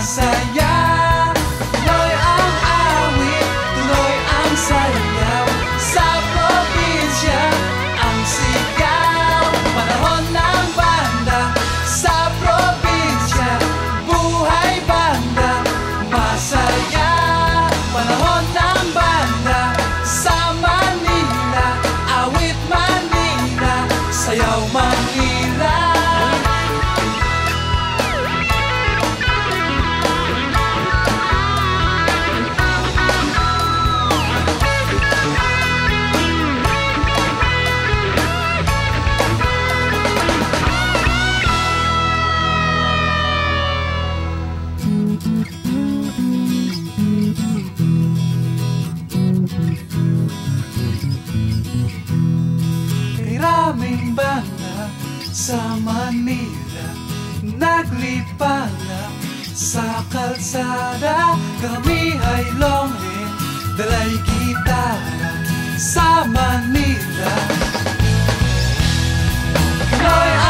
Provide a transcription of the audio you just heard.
masaya. Tuloy ang awit, tuloy ang sayaw. Sa probinsya, ang sigaw. Panahon ng banda, sa probinsya. Buhay banda, masaya. Panahon ng banda, sa Manila. Awit Manila, sayaw Manila. Maraming banda sa Manila, naglipana sa kalsada. Kami ay longin, dalay gitara sa Manila. Pinoy